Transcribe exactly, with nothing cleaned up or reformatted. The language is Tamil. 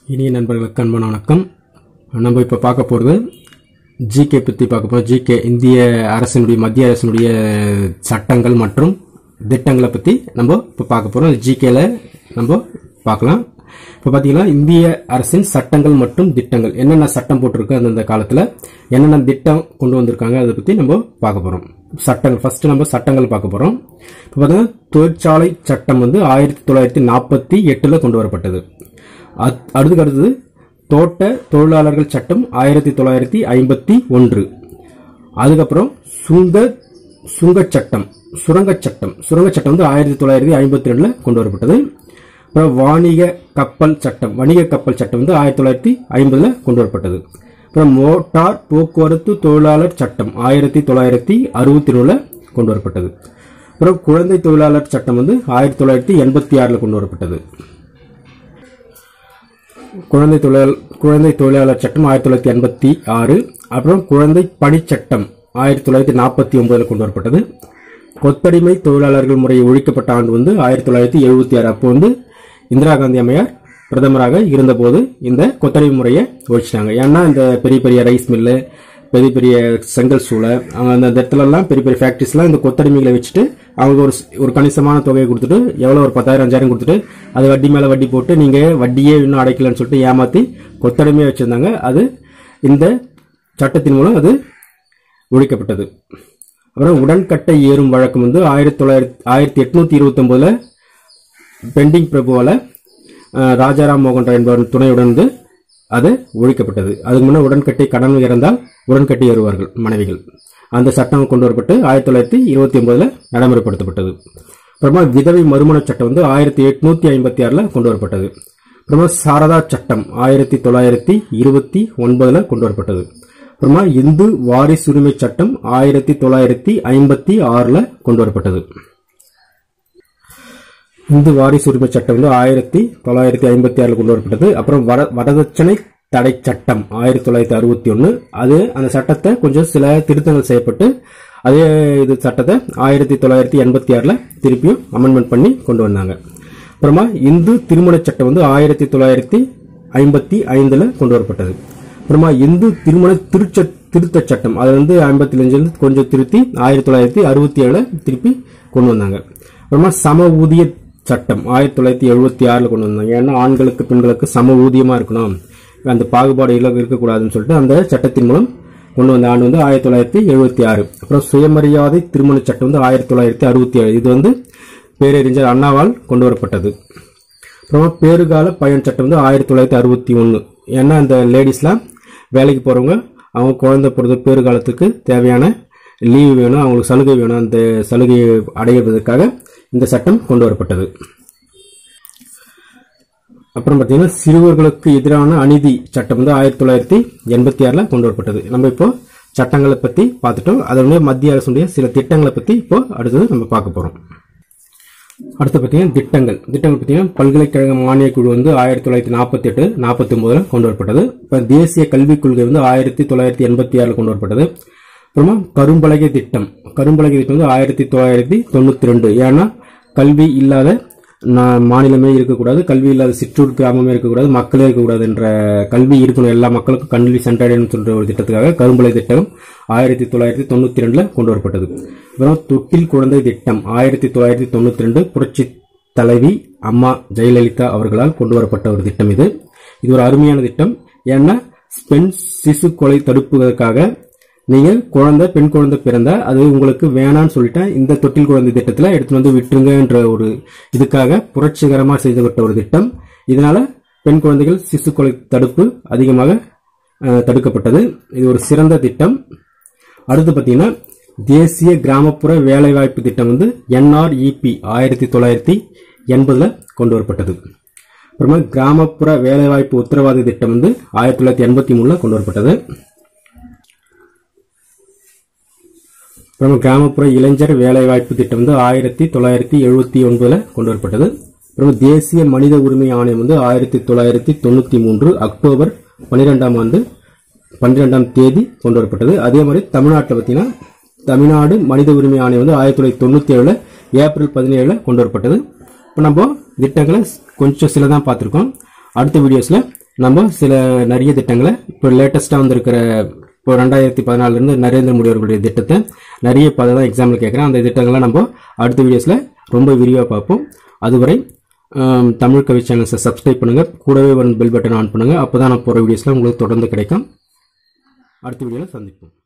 இனிய நண்பர்களுக்கு அன்பான வணக்கம். நம்ம இப்போ பார்க்க போகிறது ஜிகே பற்றி பார்க்க போகிறோம். ஜிகே இந்திய அரசினுடைய மத்திய அரசினுடைய சட்டங்கள் மற்றும் திட்டங்களை பற்றி நம்ம இப்போ பார்க்க போகிறோம். ஜிகேல நம்ம பார்க்கலாம். இப்போ பார்த்தீங்கன்னா இந்திய அரசின் சட்டங்கள் மற்றும் திட்டங்கள் என்னென்ன சட்டம் போட்டிருக்கு அந்தந்த காலத்தில் என்னென்ன திட்டம் கொண்டு வந்திருக்காங்க அதை பற்றி நம்ம பார்க்க போகிறோம். சட்டங்கள் ஃபர்ஸ்ட் நம்ம சட்டங்கள் பார்க்க போகிறோம். இப்போ பார்த்தீங்கன்னா தொழிற்சாலை சட்டம் வந்து ஆயிரத்தி தொள்ளாயிரத்தி நாற்பத்தி எட்டில் கொண்டு வரப்பட்டது. அடுத்துக்கு அடுத்தது தோட்ட தொழிலாளர்கள் சட்டம் ஆயிரத்தி தொள்ளாயிரத்தி ஐம்பத்தி ஒன்று. அதுக்கப்புறம் சுங்க சுங்க சட்டம் சுரங்க சட்டம் சுரங்க சட்டம் வந்து ஆயிரத்தி தொள்ளாயிரத்தி ஐம்பத்தி ரெண்டுல கொண்டு வரப்பட்டது. அப்புறம் வாணிக கப்பல் சட்டம் வணிக கப்பல் சட்டம் வந்து ஆயிரத்தி தொள்ளாயிரத்தி ஐம்பதுல கொண்டு வரப்பட்டது. அப்புறம் மோட்டார் போக்குவரத்து தொழிலாளர் சட்டம் ஆயிரத்தி தொள்ளாயிரத்தி அறுபத்தி ரெண்டுல கொண்டு வரப்பட்டது. அப்புறம் குழந்தை தொழிலாளர் சட்டம் வந்து ஆயிரத்தி தொள்ளாயிரத்தி எண்பத்தி ஆறுல கொண்டு வரப்பட்டது. குழந்தை தொழிலாளர் குழந்தை தொழிலாளர் சட்டம் ஆயிரத்தி தொள்ளாயிரத்தி எண்பத்தி ஆறு. அப்புறம் குழந்தை பணி சட்டம் ஆயிரத்தி தொள்ளாயிரத்தி நாற்பத்தி ஒன்பதுல கொண்டு வரப்பட்டது. கொத்தடிமை தொழிலாளர்கள் முறை ஒழிக்கப்பட்ட ஆண்டு வந்து ஆயிரத்தி தொள்ளாயிரத்தி எழுபத்தி ஆறு. அப்போ வந்து இந்திரா காந்தி அம்மையார் பிரதமராக இருந்தபோது இந்த கொத்தடிமை முறையை ஒழிச்சிட்டாங்க. ஏன்னா இந்த பெரிய பெரிய ரைஸ் மில்லு பெரிய பெரிய செங்கல் சூளை அவங்க அந்த இடத்துல எல்லாம் பெரிய பெரிய ஃபேக்டரிஸ் எல்லாம் இந்த கொத்தடிமைகளை வச்சுட்டு அவங்களுக்கு ஒரு ஒரு கணிசமான தொகையை கொடுத்துட்டு எவ்வளவு ஒரு பத்தாயிரம் அஞ்சாயிரம் கொடுத்துட்டு அது வட்டி மேல வட்டி போட்டு நீங்க வட்டியே இன்னும் அடைக்கலன்னு சொல்லிட்டு ஏமாத்தி கொத்தடிமையை வச்சிருந்தாங்க. அது இந்த சட்டத்தின் மூலம் அது ஒழிக்கப்பட்டது. அப்புறம் உடன்கட்டை ஏறும் வழக்கம் வந்து ஆயிரத்தி தொள்ளாயிரத்தி ஆயிரத்தி எட்நூத்தி இருபத்தி ஒன்பதுல பெண்டிங் பிரபுவால ராஜாராம் மோகன் ராய் என்பவர் துணையுடன் வந்து அது ஒழிக்கப்பட்டது. அதுக்கு முன்ன உடன்கட்டை கடன் இறந்தால் உடன்கட்டை ஏறுவார்கள் மனைவிகள். அந்த சட்டம் கொண்டு வரப்பட்டு ஆயிரத்தி தொள்ளாயிரத்தி இருபத்தி ஒன்பதுல நடைமுறைப்படுத்தப்பட்டது. அப்புறமா விதவை மறுமண சட்டம் வந்து ஆயிரத்தி எட்நூத்தி ஐம்பத்தி ஆறுல கொண்டு வரப்பட்டது. அப்புறமா சாரதா சட்டம் ஆயிரத்தி தொள்ளாயிரத்தி இருபத்தி ஒன்பதுல கொண்டு வரப்பட்டது. அப்புறமா இந்து வாரிசுரிமை சட்டம் ஆயிரத்தி தொள்ளாயிரத்தி ஐம்பத்தி ஆறுல கொண்டு வரப்பட்டது. இந்து வாரிசுரிமை சட்டம் வந்து ஆயிரத்தி தொள்ளாயிரத்தி ஐம்பத்தி ஆறுல கொண்டு வரப்பட்டது. அப்புறம் வரதட்சணை தடை சட்டம் ஆயிரத்தி தொள்ளாயிரத்தி அறுபத்தி ஒன்னு. அது அந்த சட்டத்தை கொஞ்சம் சில திருத்தங்கள் செய்யப்பட்டு அதே இது சட்டத்தை ஆயிரத்தி தொள்ளாயிரத்தி எண்பத்தி ஆறுல திருப்பியும் அமெண்ட்மெண்ட் பண்ணி கொண்டு வந்தாங்க. அப்புறமா இந்து திருமண சட்டம் வந்து ஆயிரத்தி தொள்ளாயிரத்தி ஐம்பத்தி ஐந்துல கொண்டு வரப்பட்டது. அப்புறமா இந்து திருமண திருச்ச திருத்த சட்டம் அது வந்து ஐம்பத்தி அஞ்சுல கொஞ்சம் திருத்தி ஆயிரத்தி தொள்ளாயிரத்தி அறுபத்தி ஏழுல திருப்பி கொண்டு வந்தாங்க. அப்புறமா சம ஊதிய சட்டம் ஆயிரத்தி தொள்ளாயிரத்தி எழுபத்தி ஆறுல கொண்டு வந்தாங்க. ஏன்னா ஆண்களுக்கு பெண்களுக்கு சம ஊதியமா இருக்கணும், அந்த பாகுபாடு இருக்கக்கூடாதுன்னு சொல்லிட்டு அந்த சட்டத்தின் மூலம் கொண்டு வந்த ஆண்டு வந்து ஆயிரத்தி தொள்ளாயிரத்தி எழுபத்தி ஆறு. அப்புறம் சுயமரியாதை திருமண சட்டம் வந்து ஆயிரத்தி தொள்ளாயிரத்தி அறுபத்தி ஏழு. இது வந்து பேரறிஞர் அண்ணாவால் கொண்டு வரப்பட்டது. அப்புறமா பேறுகால பயன் சட்டம் வந்து ஆயிரத்தி தொள்ளாயிரத்தி அறுபத்தி ஒன்னு. ஏன்னா இந்த லேடிஸ்லாம் வேலைக்கு போறவங்க அவங்க குழந்தை பிறந்த பேறுகாலத்துக்கு தேவையான லீவு வேணும், அவங்களுக்கு சலுகை வேணும், அந்த சலுகையை அடைவதற்காக இந்த சட்டம் கொண்டு வரப்பட்டது. அப்புறம் பாத்தீங்கன்னா சிறுவர்களுக்கு எதிரான அநீதி சட்டம் வந்து ஆயிரத்தி தொள்ளாயிரத்தி எண்பத்தி ஆறுல கொண்டு வரப்பட்டது. நம்ம இப்போ சட்டங்களை பத்தி பார்த்துட்டோம். அதனுடைய மத்திய அரசுடைய சில திட்டங்களை பத்தி இப்போ அடுத்தது நம்ம பார்க்க போறோம். அடுத்து பாத்தீங்கன்னா திட்டங்கள் திட்டங்கள் பாத்தீங்கன்னா பல்கலைக்கழக மானிய குழு வந்து ஆயிரத்தி தொள்ளாயிரத்தி நாற்பத்தி எட்டு நாற்பத்தி ஒன்பதுல கொண்டு வரப்பட்டது. இப்ப தேசிய கல்விக் கொள்கை வந்து ஆயிரத்தி தொள்ளாயிரத்தி எண்பத்தி ஆறுல கொண்டு வரப்பட்டது. அப்புறமா கரும்பலகை திட்டம் கரும்பலகை திட்டம் வந்து ஆயிரத்தி தொள்ளாயிரத்தி தொண்ணூத்தி ரெண்டு. ஏன்னா கல்வி இல்லாத மாநிலமே இருக்கக்கூடாது, கல்வி இல்லாத சிற்றூர் கிராமமே இருக்கக்கூடாது, மக்களே இருக்கக்கூடாது என்ற கல்வி இருக்கணும், எல்லா மக்களுக்கும் கல்வி சென்றடையணும் சொல்ற ஒரு திட்டத்துக்காக கரும்பலகை திட்டம் ஆயிரத்தி தொள்ளாயிரத்தி தொண்ணூத்தி ரெண்டுல கொண்டு வரப்பட்டது. அப்புறம் தொட்டில் குழந்தை திட்டம் ஆயிரத்தி தொள்ளாயிரத்தி தொண்ணூத்தி ரெண்டு புரட்சி தலைவி அம்மா ஜெயலலிதா அவர்களால் கொண்டு வரப்பட்ட ஒரு திட்டம். இது இது ஒரு அருமையான திட்டம். ஏன்னா பெண் சிசு கொலை தடுப்புக்காக நீங்கள் குழந்தை பெண் குழந்தை பிறந்தா அது உங்களுக்கு வேணான்னு சொல்லிட்டா இந்த தொட்டில் குழந்தை திட்டத்துல எடுத்து வந்து விட்டுருங்க என்ற ஒரு இதுக்காக புரட்சிகரமாக செய்யப்பட்ட ஒரு திட்டம். இதனால பெண் குழந்தைகள் சிசு கொலை தடுப்பு அதிகமாக தடுக்கப்பட்டது. இது ஒரு சிறந்த திட்டம். அடுத்து பாத்தீங்கன்னா தேசிய கிராமப்புற வேலைவாய்ப்பு திட்டம் வந்து என்ஆர்இபி ஆயிரத்தி தொள்ளாயிரத்தி எண்பதுல கொண்டு வரப்பட்டது. அப்புறமா கிராமப்புற வேலைவாய்ப்பு உத்தரவாத திட்டம் வந்து ஆயிரத்தி தொள்ளாயிரத்தி எண்பத்தி மூணுல கொண்டு வரப்பட்டது. அப்புறம் கிராமப்புற இளைஞர் வேலைவாய்ப்பு திட்டம் வந்து ஆயிரத்தி தொள்ளாயிரத்தி எழுபத்தி ஒன்பதுல கொண்டு வரப்பட்டது. அப்புறம் தேசிய மனித உரிமை ஆணையம் வந்து ஆயிரத்தி தொள்ளாயிரத்தி தொண்ணூத்தி மூன்று அக்டோபர் பன்னிரெண்டாம் ஆண்டு பன்னிரெண்டாம் தேதி கொண்டு வரப்பட்டது. அதே மாதிரி தமிழ்நாட்டில் பார்த்தீங்கன்னா தமிழ்நாடு மனித உரிமை ஆணையம் வந்து ஆயிரத்தி தொள்ளாயிரத்தி தொண்ணூத்தி ஏழுல ஏப்ரல் பதினேழுல கொண்டு வரப்பட்டது. இப்போ நம்ம திட்டங்களை கொஞ்சம் சில தான் பார்த்திருக்கோம். அடுத்த வீடியோஸ்ல நம்ம சில நிறைய திட்டங்களை இப்போ லேட்டஸ்டா வந்திருக்கிற இப்போ ரெண்டாயிரத்தி பதினாலுல இருந்து நரேந்திர மோடி அவர்களுடைய திட்டத்தை நிறைய பல தான் எக்ஸாம்பிள் கேட்குறேன். அந்த திட்டங்களை நம்ம அடுத்த வீடியோஸ்ல ரொம்ப விரிவாக பார்ப்போம். அதுவரை தமிழ் கவி சேனல்ஸை சப்ஸ்கிரைப் பண்ணுங்க, கூடவே வரும் பெல் பட்டன் ஆன் பண்ணுங்க. அப்போதான் நான் போகிற வீடியோஸ்ல உங்களுக்கு தொடர்ந்து கிடைக்கும். அடுத்த வீடியோவில் சந்திப்போம்.